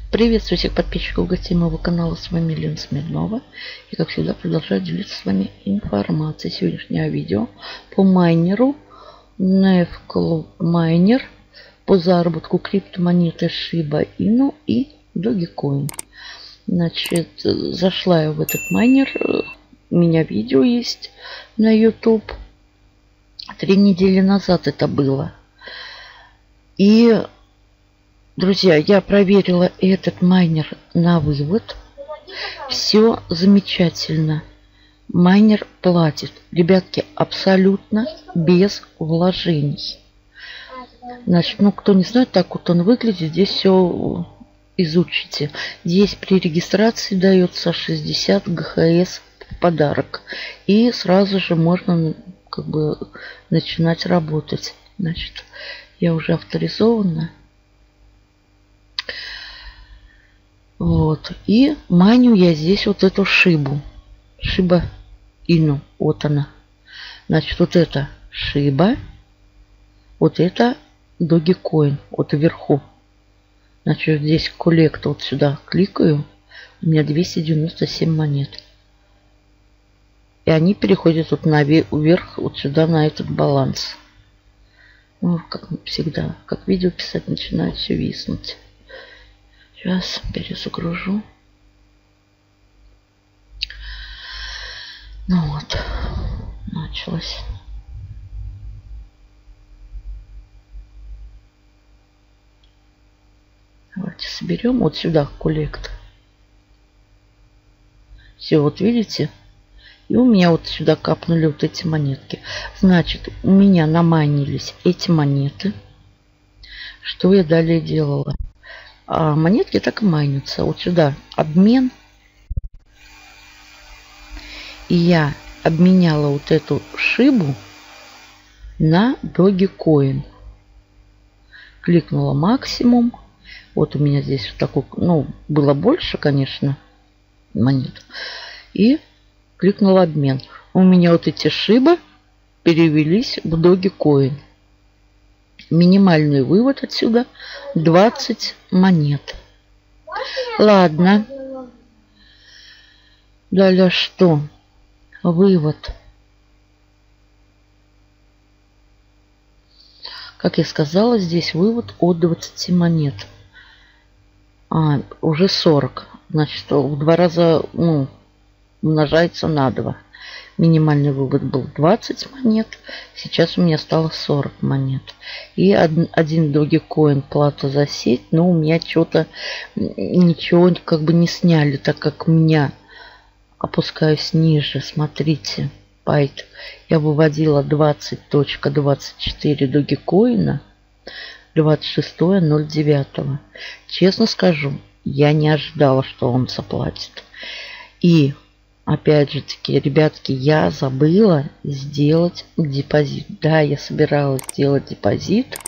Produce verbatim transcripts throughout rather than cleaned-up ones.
Приветствую всех подписчиков гостей моего канала. С вами Лена Смирнова. И как всегда продолжаю делиться с вами информацией. Сегодняшнее видео по майнеру неф Club Miner по заработку криптомонеты Shiba Inu и Dogecoin. Значит, зашла я в этот майнер. У меня видео есть на YouTube. Три недели назад это было. И, друзья, я проверила этот майнер на вывод. Все замечательно. Майнер платит. Ребятки, абсолютно без вложений. Значит, ну, кто не знает, так вот он выглядит. Здесь все изучите. Здесь при регистрации дается шестьдесят ГХС в подарок. И сразу же можно как бы начинать работать. Значит, я уже авторизована. Вот. И маню я здесь вот эту шибу. Shiba Inu. Вот она. Значит, вот это Shiba. Вот это Dogecoin. Вот вверху. Значит, здесь коллект. Вот сюда кликаю. У меня двести девяносто семь монет. И они переходят вот наверх, вот сюда, на этот баланс. Ну, как всегда, как видео писать, начинает все виснуть. Сейчас перезагружу. Ну вот, началось. Давайте соберем вот сюда коллект. Все, вот видите? И у меня вот сюда капнули вот эти монетки. Значит, у меня намайнились эти монеты. Что я далее делала? А монетки так и майнятся. Вот сюда обмен. И я обменяла вот эту шибу на Dogecoin. Кликнула максимум. Вот у меня здесь вот такой, ну, было больше, конечно, монет. И кликнула обмен. У меня вот эти шибы перевелись в Dogecoin. Минимальный вывод отсюда двадцать монет. Ладно. Далее что? Вывод. Как я сказала, здесь вывод от двадцати монет. А, уже сорок. Значит, в два раза, ну, умножается на два. Минимальный вывод был двадцать монет. Сейчас у меня стало сорок монет. И один Dogecoin плата за сеть. Но у меня что-то ничего как бы не сняли, так как меня опускаюсь ниже. Смотрите. Байт. Я выводила двадцать двадцать четыре Dogecoin. двадцать шестое ноль девятого. Честно скажу, я не ожидала, что он заплатит. И опять же таки, ребятки, я забыла сделать депозит. Да, я собиралась сделать депозит.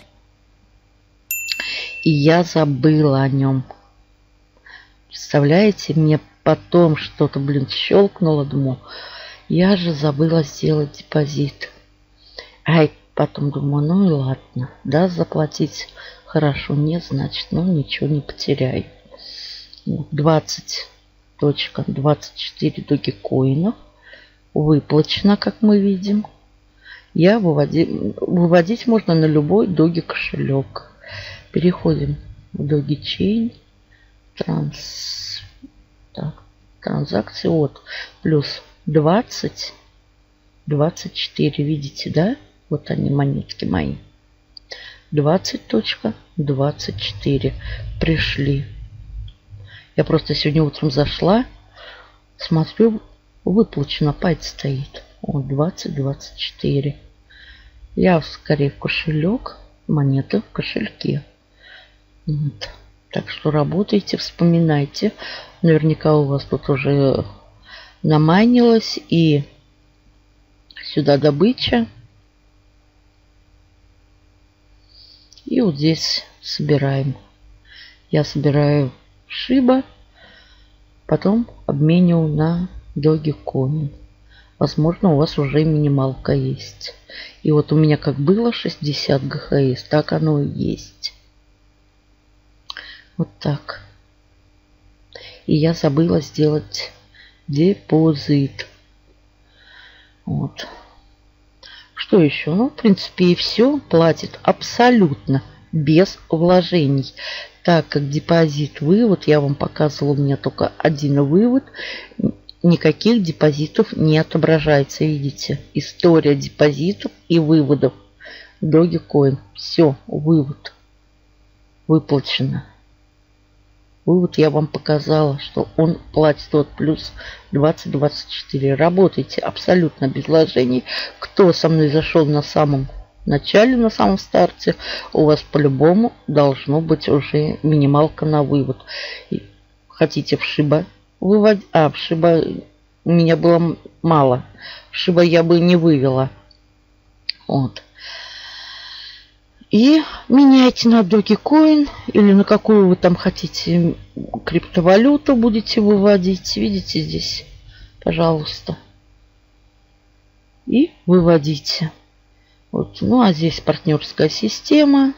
И я забыла о нем. Представляете, мне потом что-то, блин, щелкнуло. Думаю, я же забыла сделать депозит. Ай, потом думаю, ну и ладно. Да, заплатить хорошо, нет, значит, ну ничего не потеряю. двадцать двадцать четыре Dogecoin выплачено, как мы видим. Я выводи, выводить можно на любой Доги кошелек. Переходим в Dogechain. Транс, так, транзакции от плюс двадцать двадцать четыре. Видите, да? Вот они, монетки мои. двадцать двадцать четыре пришли. Я просто сегодня утром зашла, смотрю, выплачено, пайт стоит. Вот двадцать двадцать четыре. Я скорее в кошелек, монеты в кошельке. Вот. Так что работайте, вспоминайте. Наверняка у вас тут уже намайнилось. И сюда добыча. И вот здесь собираем. Я собираю Shiba, потом обменю на Dogecoin. Возможно, у вас уже минималка есть. И вот у меня как было шестьдесят ГХС, так оно и есть. Вот так. и я забыла сделать депозит. Вот. Что еще? Ну, в принципе, и все. Платит абсолютно без вложений. Так как депозит-вывод, я вам показывала, у меня только один вывод. Никаких депозитов не отображается. Видите? История депозитов и выводов. Dogecoin. Все, вывод. Выплачено. Вывод я вам показала, что он платит вот плюс двадцать двадцать четыре. Работайте абсолютно без вложений. Кто со мной зашел на самом начале, на самом старте, у вас по-любому должно быть уже минималка на вывод. И хотите в Shiba выводить? А, в Shiba у меня было мало. В Shiba я бы не вывела. Вот. И меняйте на Dogecoin или на какую вы там хотите криптовалюту будете выводить. Видите здесь, пожалуйста. И выводите. Вот. Ну а здесь партнерская система.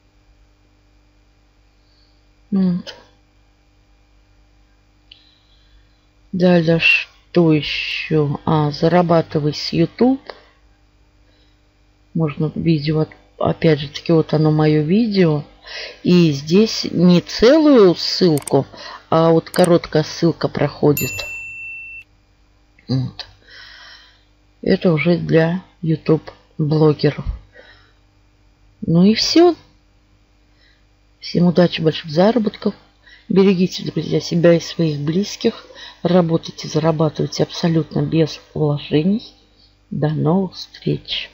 Вот. Далее что еще? А, зарабатывай с YouTube. Можно видео, опять же таки, вот оно мое видео. И здесь не целую ссылку, а вот короткая ссылка проходит. Вот. Это уже для YouTube блогеров. Ну и все. Всем удачи, больших заработков. Берегите, друзья, себя и своих близких. Работайте, зарабатывайте абсолютно без вложений. До новых встреч.